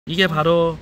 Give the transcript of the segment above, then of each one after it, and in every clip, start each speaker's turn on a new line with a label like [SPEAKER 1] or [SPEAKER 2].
[SPEAKER 1] 이게 바로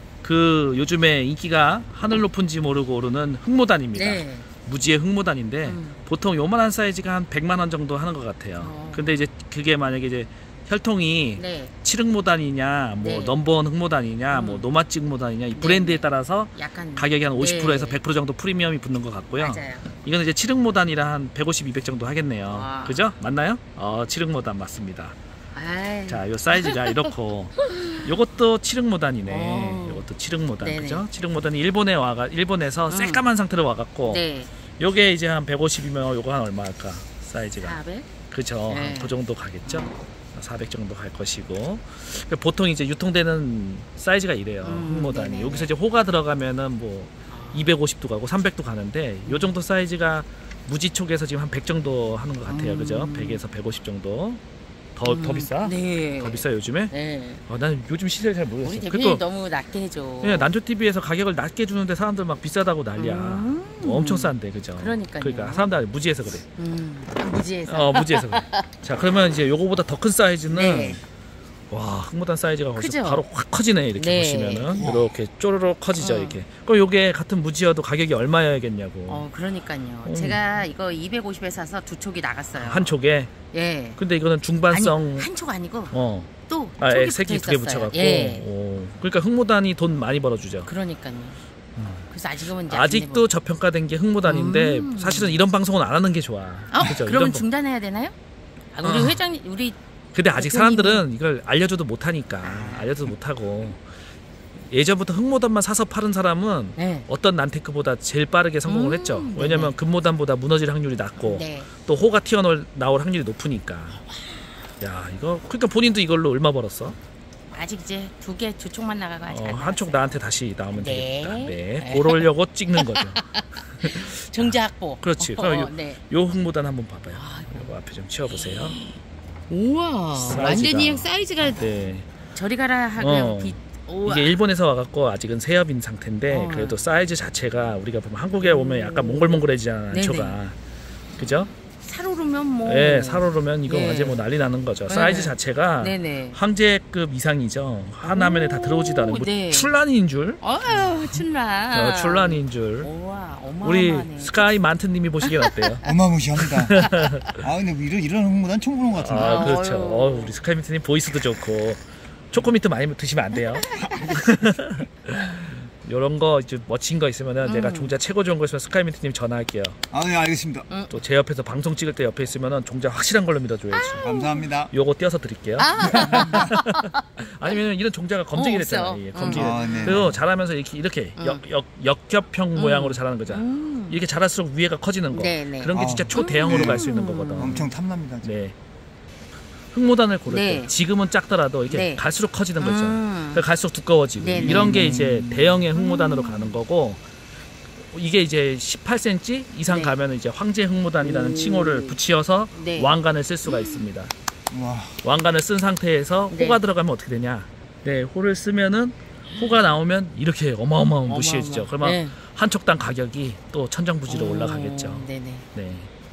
[SPEAKER 1] 그 요즘에 인기가 하늘 높은지 모르고 오르는 흑모단입니다.
[SPEAKER 2] 네.
[SPEAKER 1] 무지의 흑모단인데 보통 요만한 사이즈가 한 100만 원 정도 하는 것 같아요. 근데 이제 그게 만약에 이제 혈통이
[SPEAKER 2] 네.
[SPEAKER 1] 7흑모단이냐 뭐
[SPEAKER 2] 네.
[SPEAKER 1] 넘버원 흑모단이냐 뭐 노마찌 흑모단이냐 이 브랜드에 따라서
[SPEAKER 2] 약간
[SPEAKER 1] 가격이 한 50%에서
[SPEAKER 2] 네.
[SPEAKER 1] 100% 정도 프리미엄이 붙는 것 같고요.
[SPEAKER 2] 맞아요.
[SPEAKER 1] 이거는 이제 7흑모단이라 한 150, 200 정도 하겠네요.
[SPEAKER 2] 와.
[SPEAKER 1] 그죠? 맞나요? 7흑모단 맞습니다.
[SPEAKER 2] 아이.
[SPEAKER 1] 자, 요 사이즈가 이렇고 요것도 7흑모단이네. 요것도 7흑모단.
[SPEAKER 2] 네네.
[SPEAKER 1] 그죠? 7흑모단이 일본에서 새까만 상태로 와갖고
[SPEAKER 2] 네.
[SPEAKER 1] 요게 이제 한 150이면 요거 한 얼마 할까? 사이즈가.
[SPEAKER 2] 400?
[SPEAKER 1] 그죠?
[SPEAKER 2] 네.
[SPEAKER 1] 그 정도 가겠죠? 400 정도 갈 것이고 보통 이제 유통되는 사이즈가 이래요. 흑모단이.
[SPEAKER 2] 네네네.
[SPEAKER 1] 여기서 이제 호가 들어가면은 뭐 250도 가고 300도 가는데 요 정도 사이즈가 무지 쪽에서 지금 한 100 정도 하는 것 같아요. 그죠? 100에서 150 정도. 더 비싸?
[SPEAKER 2] 네.
[SPEAKER 1] 더 비싸 요즘에?
[SPEAKER 2] 네.
[SPEAKER 1] 난 요즘 시세를 잘 모르겠어.
[SPEAKER 2] 우리 대표님 너무 낮게 해줘.
[SPEAKER 1] 예, 난조TV에서 가격을 낮게 주는데 사람들 막 비싸다고 난리야. 엄청 싼데, 그죠?
[SPEAKER 2] 그러니까요.
[SPEAKER 1] 그러니까 사람들 무지해서 그래.
[SPEAKER 2] 무지해서.
[SPEAKER 1] 무지해서 그래. 자, 그러면 이제 요거보다 더 큰 사이즈는
[SPEAKER 2] 네.
[SPEAKER 1] 와, 흑모단 사이즈가 벌써
[SPEAKER 2] 크죠?
[SPEAKER 1] 바로 확 커지네. 이렇게
[SPEAKER 2] 네.
[SPEAKER 1] 보시면은 이렇게 쪼르륵 커지죠. 이렇게. 그럼 요게 같은 무지여도 가격이 얼마여야겠냐고.
[SPEAKER 2] 그러니까요. 제가 이거 250에 사서 두 촉이 나갔어요.
[SPEAKER 1] 한 촉에.
[SPEAKER 2] 예.
[SPEAKER 1] 근데 이거는 중반성.
[SPEAKER 2] 아니, 한 촉 아니고 또
[SPEAKER 1] 예,
[SPEAKER 2] 촉이
[SPEAKER 1] 색이 두 개 붙여갖고.
[SPEAKER 2] 예.
[SPEAKER 1] 그러니까 흑모단이 돈 많이 벌어주죠.
[SPEAKER 2] 그러니까요. 그래서 아직은 이제
[SPEAKER 1] 아직도 저평가된 게 흑모단인데 사실은 이런 방송은 안 하는 게 좋아. 그죠?
[SPEAKER 2] 그러면
[SPEAKER 1] 이런
[SPEAKER 2] 중단해야 되나요? 우리 회장님, 우리
[SPEAKER 1] 근데 아직
[SPEAKER 2] 대표님이-
[SPEAKER 1] 사람들은 이걸 알려줘도 못하니까 알려줘도 못하고 예전부터 흑모단만 사서 파는 사람은
[SPEAKER 2] 네.
[SPEAKER 1] 어떤 난테크보다 제일 빠르게 성공을 했죠. 왜냐면
[SPEAKER 2] 네네.
[SPEAKER 1] 금모단보다 무너질 확률이 낮고
[SPEAKER 2] 네.
[SPEAKER 1] 또 호가 튀어나올 확률이 높으니까. 야, 이거 그러니까 본인도 이걸로 얼마 벌었어?
[SPEAKER 2] 아직 이제 두 촉만 나가고 아직 안
[SPEAKER 1] 한 촉
[SPEAKER 2] 나갔어요.
[SPEAKER 1] 나한테 다시 나오면
[SPEAKER 2] 네.
[SPEAKER 1] 되겠다. 네, 그러려고 찍는 거죠.
[SPEAKER 2] 정자 확보.
[SPEAKER 1] 그렇지. 그럼
[SPEAKER 2] 네.
[SPEAKER 1] 요 흑모단 한번 봐봐요. 요거 앞에 좀 치워보세요.
[SPEAKER 2] 우와,
[SPEAKER 1] 사이즈가.
[SPEAKER 2] 완전히 사이즈가
[SPEAKER 1] 네.
[SPEAKER 2] 저리 가라 하고 우와.
[SPEAKER 1] 이게 일본에서 와갖고 아직은 새엽인 상태인데 그래도 사이즈 자체가 우리가 보면 한국에 오면 약간 몽글몽글해지잖아. 안초가. 그죠?
[SPEAKER 2] 살오르면 뭐.
[SPEAKER 1] 네, 살오르면 이거
[SPEAKER 2] 네.
[SPEAKER 1] 완전 뭐 난리 나는 거죠.
[SPEAKER 2] 네.
[SPEAKER 1] 사이즈 자체가
[SPEAKER 2] 네네.
[SPEAKER 1] 황제급 이상이죠. 하나면에 다 들어오지도 않은 뭐
[SPEAKER 2] 네.
[SPEAKER 1] 출란인 줄.
[SPEAKER 2] 춘란.
[SPEAKER 1] 출란인 줄.
[SPEAKER 2] 우와,
[SPEAKER 1] 우리
[SPEAKER 2] 어마어마하네.
[SPEAKER 1] 스카이 만트님이 보시기엔 어때요?
[SPEAKER 3] 어마무시합니다. 근데 뭐 이런 홍보단 처음 보는 것 같은데.
[SPEAKER 1] 그렇죠. 우리 스카이 만트님 보이스도 좋고 초코미트 많이 드시면 안 돼요. 요런 거 이제 멋진 거 있으면은 제가 종자 최고 좋은 거 있으면 스카이민트님 전화할게요.
[SPEAKER 3] 네, 알겠습니다.
[SPEAKER 1] 또 제 옆에서 방송 찍을 때 옆에 있으면은 종자 확실한 걸로 믿어줘야지.
[SPEAKER 3] 감사합니다.
[SPEAKER 1] 요거 띄어서 드릴게요. 아니면 이런 종자가 검증이
[SPEAKER 2] 없어.
[SPEAKER 1] 됐잖아요. 검증이
[SPEAKER 3] 네.
[SPEAKER 1] 그리고 자라면서 이렇게 역겹형 모양으로 자라는 거잖아. 이렇게 자랄수록 위에가 커지는 거.
[SPEAKER 2] 네네.
[SPEAKER 1] 그런 게 진짜 초대형으로
[SPEAKER 3] 네.
[SPEAKER 1] 갈 수 있는 거거든.
[SPEAKER 3] 엄청 탐납니다.
[SPEAKER 1] 네. 흑모단을 고를
[SPEAKER 2] 네.
[SPEAKER 1] 때 지금은 작더라도 이렇게
[SPEAKER 2] 네.
[SPEAKER 1] 갈수록 커지는 거 있잖아요. 갈수록 두꺼워지고
[SPEAKER 2] 네네.
[SPEAKER 1] 이런 게 이제 대형의 흑모단으로 가는 거고 이게 이제 18cm 이상
[SPEAKER 2] 네.
[SPEAKER 1] 가면 이제 황제 흑모단이라는 칭호를 붙이어서
[SPEAKER 2] 네.
[SPEAKER 1] 왕관을 쓸 수가 있습니다.
[SPEAKER 3] 와,
[SPEAKER 1] 왕관을 쓴 상태에서
[SPEAKER 2] 네.
[SPEAKER 1] 호가 들어가면 어떻게 되냐? 네, 호를 쓰면은 호가 나오면 이렇게 어마어마한 무시해지죠. 그러면
[SPEAKER 2] 네.
[SPEAKER 1] 한 촉당 가격이 또 천정부지로 올라가겠죠.
[SPEAKER 2] 네네.
[SPEAKER 1] 네.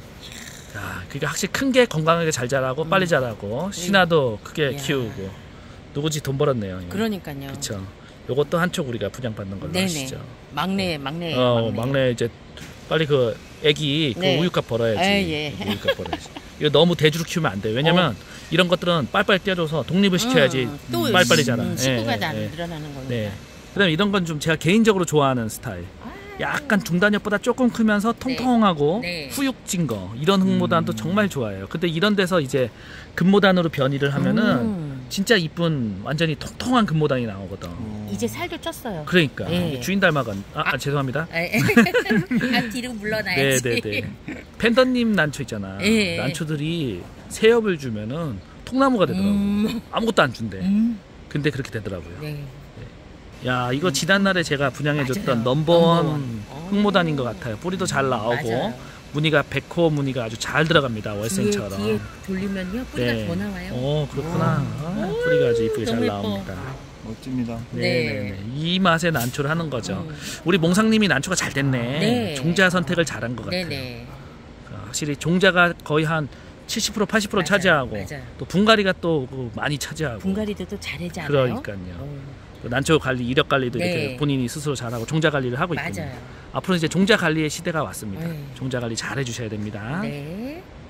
[SPEAKER 1] 자, 그러니까 확실히 큰 게 건강하게 잘 자라고 빨리 자라고 신화도 크게
[SPEAKER 2] 이야.
[SPEAKER 1] 키우고 누구지 돈 벌었네요. 이거.
[SPEAKER 2] 그러니까요.
[SPEAKER 1] 그쵸. 요것도 한 촉 우리가 분양받는 걸로
[SPEAKER 2] 네네.
[SPEAKER 1] 아시죠?
[SPEAKER 2] 막내.
[SPEAKER 1] 막내 이제 빨리 그 애기
[SPEAKER 2] 네.
[SPEAKER 1] 그 우유값 벌어야지.
[SPEAKER 2] 예.
[SPEAKER 1] 우유값 벌어야지. 이거 너무 대주로 키우면 안 돼요. 왜냐면 이런 것들은 빨리빨리 떼줘서 독립을 시켜야지
[SPEAKER 2] 또
[SPEAKER 1] 빨리빨리 자라.
[SPEAKER 2] 식구가
[SPEAKER 1] 예.
[SPEAKER 2] 늘어나는 거니까.
[SPEAKER 1] 네. 그다음에 이런 건 좀 제가 개인적으로 좋아하는 스타일. 약간 중단엽보다 조금 크면서 통통하고
[SPEAKER 2] 네.
[SPEAKER 1] 후육진 거 이런 흑모단도 정말 좋아해요. 근데 이런 데서 이제 금모단으로 변이를 하면은 진짜 이쁜 완전히 통통한 금모단이 나오거든.
[SPEAKER 2] 이제 살도 쪘어요.
[SPEAKER 1] 그러니까
[SPEAKER 2] 네.
[SPEAKER 1] 주인 닮아간 죄송합니다.
[SPEAKER 2] 뒤로 물러나야지.
[SPEAKER 1] 네네네. 팬더님 난초 있잖아.
[SPEAKER 2] 네.
[SPEAKER 1] 난초들이 새엽을 주면은 통나무가 되더라고. 아무것도 안 준대. 근데 그렇게 되더라고요.
[SPEAKER 2] 네.
[SPEAKER 1] 야, 이거 지난날에 제가 분양해줬던
[SPEAKER 2] 맞아요.
[SPEAKER 1] 넘버원 흑모단인 것 같아요. 뿌리도 잘 나오고
[SPEAKER 2] 맞아요.
[SPEAKER 1] 무늬가 백호 무늬가 아주 잘 들어갑니다. 월생처럼.
[SPEAKER 2] 뒤에 돌리면요 뿌리가
[SPEAKER 1] 네.
[SPEAKER 2] 더 나와요.
[SPEAKER 1] 그렇구나. 뿌리가 아주 이쁘게 잘
[SPEAKER 2] 너무 예뻐.
[SPEAKER 1] 나옵니다.
[SPEAKER 3] 멋집니다.
[SPEAKER 1] 네. 이 맛에 난초를 하는 거죠. 우리 몽상님이 난초가 잘 됐네.
[SPEAKER 2] 네.
[SPEAKER 1] 종자 선택을 잘한 것 같아요.
[SPEAKER 2] 네네.
[SPEAKER 1] 확실히 종자가 거의 한 70% 80%
[SPEAKER 2] 맞아요.
[SPEAKER 1] 차지하고
[SPEAKER 2] 맞아요.
[SPEAKER 1] 또 분갈이가 또 많이 차지하고
[SPEAKER 2] 분갈이도 또 잘하지 않아요?
[SPEAKER 1] 그러니까요. 난초 관리, 이력 관리도
[SPEAKER 2] 네.
[SPEAKER 1] 이렇게 본인이 스스로 잘하고 종자 관리를 하고 있거든요.
[SPEAKER 2] 맞아요.
[SPEAKER 1] 앞으로 이제 종자 관리의 시대가 왔습니다.
[SPEAKER 2] 네.
[SPEAKER 1] 종자 관리 잘 해주셔야 됩니다.
[SPEAKER 2] 네.